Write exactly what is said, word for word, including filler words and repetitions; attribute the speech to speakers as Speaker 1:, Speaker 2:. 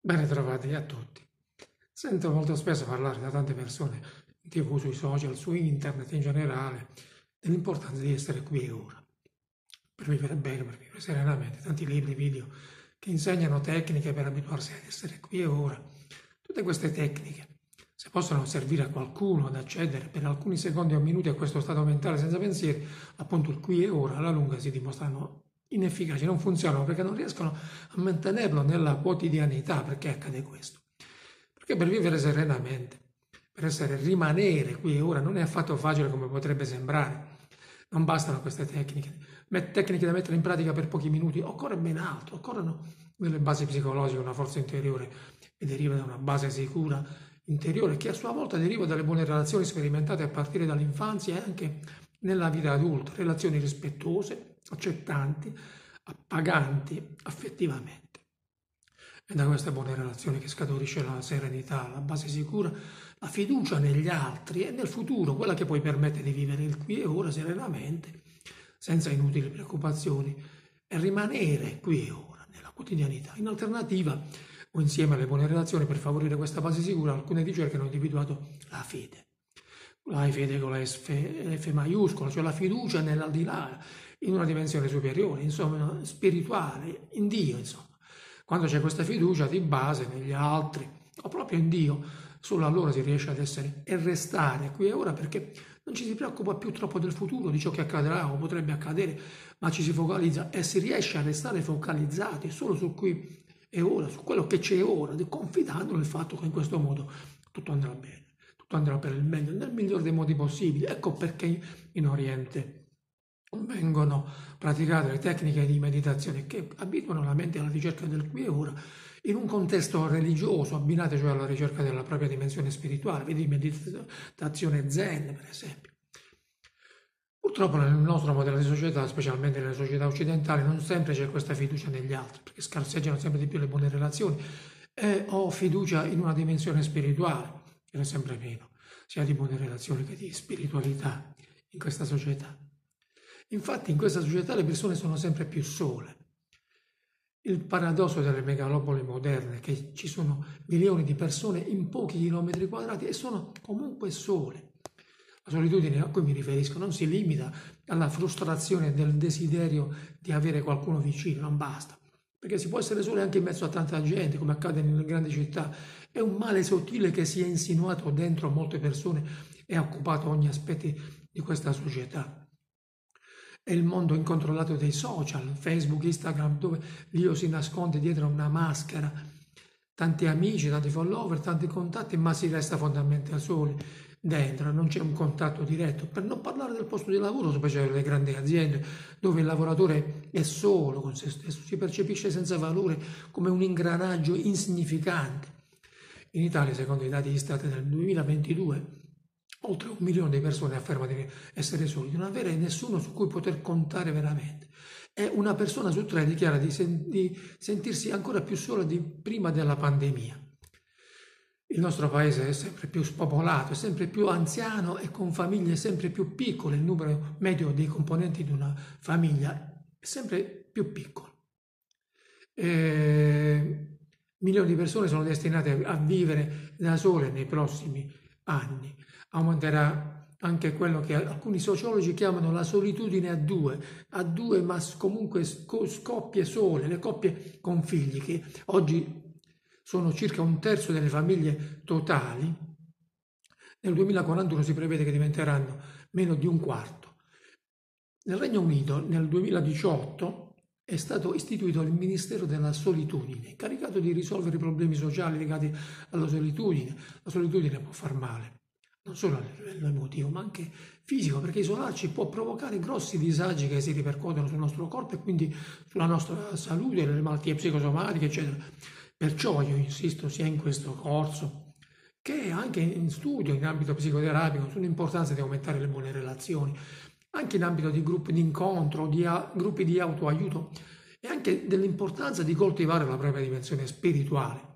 Speaker 1: Ben ritrovati a tutti. Sento molto spesso parlare da tante persone, in tivù, sui social, su internet in generale, dell'importanza di essere qui e ora, per vivere bene, per vivere serenamente. Tanti libri, video che insegnano tecniche per abituarsi ad essere qui e ora. Tutte queste tecniche, se possono servire a qualcuno ad accedere per alcuni secondi o minuti a questo stato mentale senza pensieri, appunto il qui e ora alla lunga si dimostrano inefficaci, non funzionano perché non riescono a mantenerlo nella quotidianità. Perché accade questo? Perché per vivere serenamente, per essere rimanere qui e ora, non è affatto facile come potrebbe sembrare. Non bastano queste tecniche, tecniche da mettere in pratica per pochi minuti, occorre ben altro, occorrono delle basi psicologiche, una forza interiore che deriva da una base sicura interiore, che a sua volta deriva dalle buone relazioni sperimentate a partire dall'infanzia e anche nella vita adulta, relazioni rispettose, accettanti, appaganti affettivamente. È da queste buone relazioni che scaturisce la serenità, la base sicura, la fiducia negli altri e nel futuro, quella che poi permette di vivere il qui e ora serenamente, senza inutili preoccupazioni, e rimanere qui e ora nella quotidianità. In alternativa, o insieme alle buone relazioni, per favorire questa base sicura, alcune ricerche hanno individuato la fede. La fede con la F, F maiuscola, cioè la fiducia nell'aldilà, in una dimensione superiore, insomma, spirituale, in Dio, insomma. Quando c'è questa fiducia di base negli altri, o proprio in Dio, solo allora si riesce ad essere e restare qui e ora, perché non ci si preoccupa più troppo del futuro, di ciò che accadrà o potrebbe accadere, ma ci si focalizza e si riesce a restare focalizzati solo su qui e ora, su quello che c'è ora, confidando nel fatto che in questo modo tutto andrà bene, tutto andrà per il meglio, nel miglior dei modi possibili. Ecco perché in Oriente vengono praticate le tecniche di meditazione che abituano la mente alla ricerca del qui e ora in un contesto religioso, abbinate cioè alla ricerca della propria dimensione spirituale, vedi meditazione zen per esempio. Purtroppo nel nostro modello di società, specialmente nelle società occidentali, non sempre c'è questa fiducia negli altri, perché scarseggiano sempre di più le buone relazioni, e ho fiducia in una dimensione spirituale, che è sempre meno, sia di buone relazioni che di spiritualità in questa società. Infatti in questa società le persone sono sempre più sole. Il paradosso delle megalopoli moderne è che ci sono milioni di persone in pochi chilometri quadrati e sono comunque sole. La solitudine a cui mi riferisco non si limita alla frustrazione del desiderio di avere qualcuno vicino, non basta. Perché si può essere soli anche in mezzo a tanta gente, come accade nelle grandi città. È un male sottile che si è insinuato dentro molte persone e ha occupato ogni aspetto di questa società. È il mondo incontrollato dei social, Facebook, Instagram, dove l'io si nasconde dietro una maschera. Tanti amici, tanti follower, tanti contatti, ma si resta fondamentalmente soli dentro, non c'è un contatto diretto. Per non parlare del posto di lavoro, specie nelle grandi aziende, dove il lavoratore è solo con se stesso, si percepisce senza valore come un ingranaggio insignificante. In Italia, secondo i dati Istat del duemilaventidue, oltre un milione di persone afferma di essere soli, di non avere nessuno su cui poter contare veramente. E una persona su tre dichiara di, sen- di sentirsi ancora più sola di prima della pandemia. Il nostro paese è sempre più spopolato, è sempre più anziano e con famiglie sempre più piccole. Il numero medio dei componenti di una famiglia è sempre più piccolo. E milioni di persone sono destinate a vivere da sole nei prossimi anni. Aumenterà anche quello che alcuni sociologi chiamano la solitudine a due, a due ma comunque scoppie sole, le coppie con figli, che oggi sono circa un terzo delle famiglie totali. Nel duemilaquarantuno si prevede che diventeranno meno di un quarto. Nel Regno Unito nel duemiladiciotto è stato istituito il Ministero della Solitudine, caricato di risolvere i problemi sociali legati alla solitudine. La solitudine può far male, non solo a livello emotivo, ma anche fisico, perché isolarci può provocare grossi disagi che si ripercuotono sul nostro corpo e quindi sulla nostra salute, le malattie psicosomatiche, eccetera. Perciò io insisto sia in questo corso che anche in studio, in ambito psicoterapico, sull'importanza di aumentare le buone relazioni, anche in ambito di gruppi di incontro, di gruppi di autoaiuto, e anche dell'importanza di coltivare la propria dimensione spirituale.